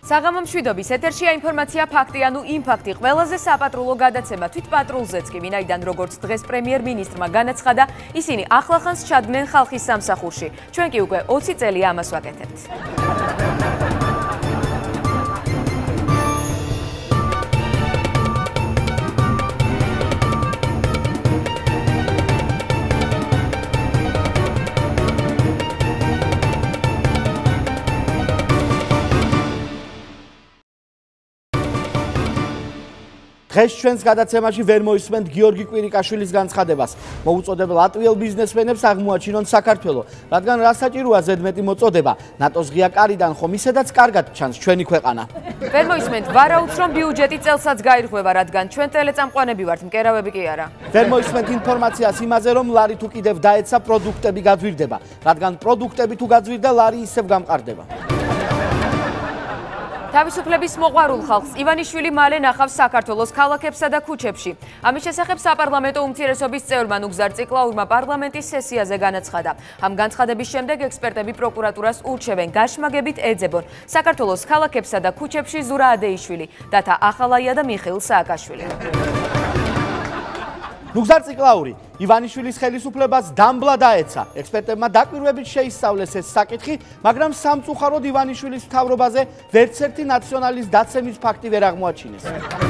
საღამო მშვიდობის ეთერშია ინფორმაცია ფაქტი ანუ იმპაქტი ყველაზე საპატრულო გადაცემა თვით პატრულზეც კი ვინაიდან როგორც დღეს პრემიერ-მინისტრმა განაცხადა ისინი ახლახანს ჩადგნენ ხალხის სამსახურში ჩვენ კი უკვე 20 წელია ამას ვაკეთებთ დღეს ჩვენს გადაცემაში ვერ მოისმენთ გიორგი კვირიკაშვილის განცხადებას. მოუწოდებთ ლატვიელ ბიზნესმენებს აღმოაჩინონ საქართველო, რადგან რა საჭიროა ზედმეტი მოწოდება. ნატოს ღია კარიდან ხომ ისედაც კარგად ჩანს ჩვენი ქვეყანა. ვერ მოისმენთ ვარაუდს რომ ბიუჯეტი წელსაც გაირღვევა, რადგან ჩვენ ტელეწამყვანები ვართ, მკერავები კი არა. ვერ მოისმენთ ინფორმაციას იმაზე რომ ლარი თუ კიდევ დაეცა პროდუქტები გაძვირდება, რადგან პროდუქტები თუ გაძვირდა ლარი ისევ გამყარდება. თავისუფლების მოყვარულ ხალხს ივანიშვილი მალე ნახავს საქართველოს ქალაქებსა და ქუჩებში. ამის შესახებ საპარლამენტო უმცირესობის წევრმა ნუგზარ ციკლაურმა პარლამენტის სესიაზე განაცხადა. ამ განცხადების შემდეგ ექსპერტები პროკურატურას ურჩევენ გაშმაგებით ეძებონ საქართველოს ქალაქებსა და ქუჩებში ზურა ადეიშვილი, დათა ახალაია და მიხეილ სააკაშვილი. ნუგზარ ციკლაური ივანიშვილის ხელისუფლებას დამბლა დაეცა. ექსპერტებმა დაკვირვებით შეისწავლეს ეს საკითხი, მაგრამ სამწუხაროდ ივანიშვილის მთავრობაზე ვერც ერთი ნაციონალის დაცემის ფაქტი ვერ აღმოაჩინეს.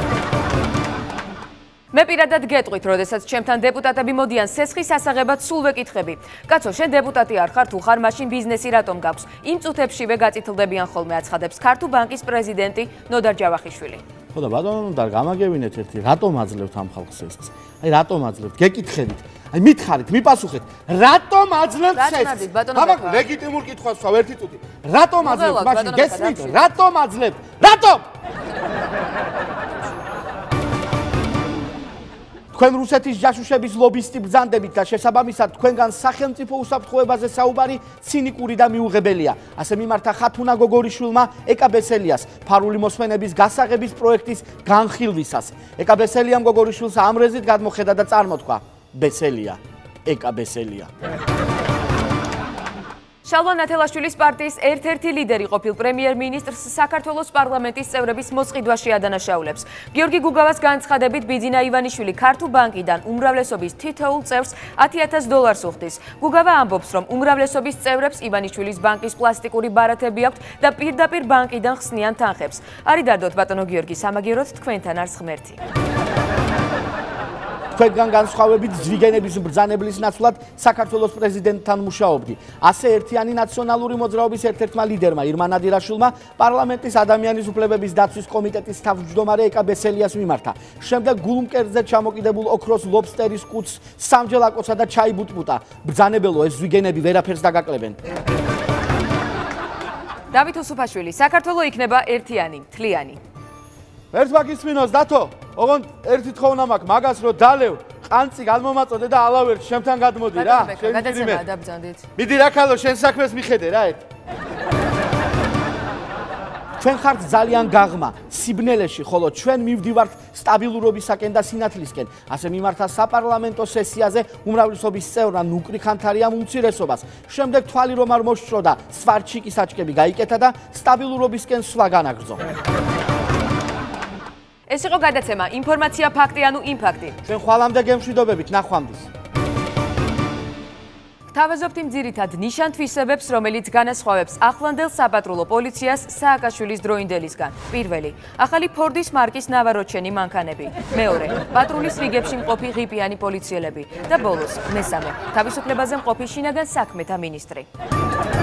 მე პირადად გეტყვით, როდესაც ჩემთან დეპუტატები მოდიან სესხის ასაღებად სულ ვეკითხები. კაცო, შენ დეპუტატი არ ხარ, თუ ხარ, მაშინ ბიზნესი რატომ გაქვს? იმ წუთებშივე გაწითლდებიან ხოლმე, აცხადებს ქართულ ბანკის პრეზიდენტი ნოდარ ჯავახიშვილი. ხო და ბატონო, და გამაგებინეთ ერთი, რატომ აძლევთ ამ ხალხს სესხს? აი რატომ აძლევთ? გეკითხებით. აი მითხარით, მიპასუხეთ. რატომ აძლევთ სესხს? აბა, ლეგიტიმურ კითხვას ვსვავ ერთი წუთი. რატომ აძლევთ? მაშინ გესმით, რატომ აძლევთ? რატომ? თქვენ რუსეთის ჯაშუშების ლობისტი ბრძანდებით და შესაბამისად თქვენგან სახელმწიფო უსაფრთხოებაზე საუბარი ცინიკური და მიუღებელია. ასე მიმართა ხათუნა გოგორიშვილმა ეკა ბესელიას ფარული მოსმენების გასაღების პროექტის განხილვისას. ეკა ბესელიამ გოგორიშვილს ამრეზით გადმოხედა და წარმოთქვა: ბესელია, ეკა ბესელია. შალვა ნათელაშვილის პარტიის ერთ-ერთი ლიდერი ყოფილ პრემიერ-მინისტრს საქართველოს პარლამენტის წევრების მოსყიდვაში ადანაშაულებს. გიორგი გუგავას განცხადებით ბიძინა ივანიშვილი ქართულ ბანკიდან უმრავლესობის თითოეულ წევრს $10,000 უხდის. გუგავა ამბობს, რომ უმრავლესობის წევრებს ივანიშვილის ბანკის პლასტიკური ბარათები აქვთ და პირდაპირ ბანკიდან ხსნიან თანხებს. არი დარდოთ ბატონო გიორგი, სამაგიეროდ თქვენთან არს ღმერთი. თქვენგან განსხვავებით ზვიგენების ბრძანებლის ნაცვლად საქართველოს პრეზიდენტთან მუშაობდი. ასე ერთიანი ნაციონალური მოძრაობის ერთ-ერთმა ლიდერმა ირმა ნადირაშვილმა პარლამენტის ადამიანის უფლებების დაცვის კომიტეტის თავმჯდომარე ეკა ბესელიას მიმართა. შემდეგ გულმკერდზე ჩამოკიდებულ ოქროს ლობსტერის კუც სამჯერ აკოცა და ჩაიბუტბუტა. ბრძანებელო, ეს ზვიგენები ვერაფერს დაგაკლებენ. დავით უსუფაშვილი, საქართველო იქნება ერთიანი, მთლიანი. ერთ მაგისმინოს დათო, ოღონდ ერთი თხოვნა მაქვს, მაგას რო დალევ, ყანწი გამომაწოდე და ალავერთ შემთან გადმოდი რა. გადაცემა დაბრძანდით. მიდი რა ქალო, შენ საქმეს მიხედე რა ერთ. ჩვენ ხართ ძალიან გაღმა, სიბნელეში, ხოლო ჩვენ მივდივართ სტაბილურობისაკენ და სინათლისკენ. ასე მიმართა საპარლამენტო სესიაზე უმრავლესობის წევრმა ნუკრი ხანთარიამ უმცირესობას. შემდეგ თვალი რომ არ მოსჭროდა, სვარჩიკის აჭკები გაიკეთა და სტაბილურობისკენ სვლა განაგრძო. ეს იყო გადაცემა ინფორმაცია ფაქტი ანუ იმპაქტი. ჩვენ ხვალამდე გემშვიდობებით, ნახვამდის. გთავაზობთ იმ ძირითად ნიშან-თვისებებს, რომელიც განასხვავებს ახლანდელ საპატრულო პოლიციას სააკაშვილის დროინდელისგან. პირველი, ახალი ფორდის მარკის ნავაროჩენი მანქანები. მეორე, პატრულის რიგებში მყოფი ღიპიანი პოლიციელები და ბოლოს, მესამე, თავისუფლებაზე მყოფი შინაგან საქმეთა მინისტრი.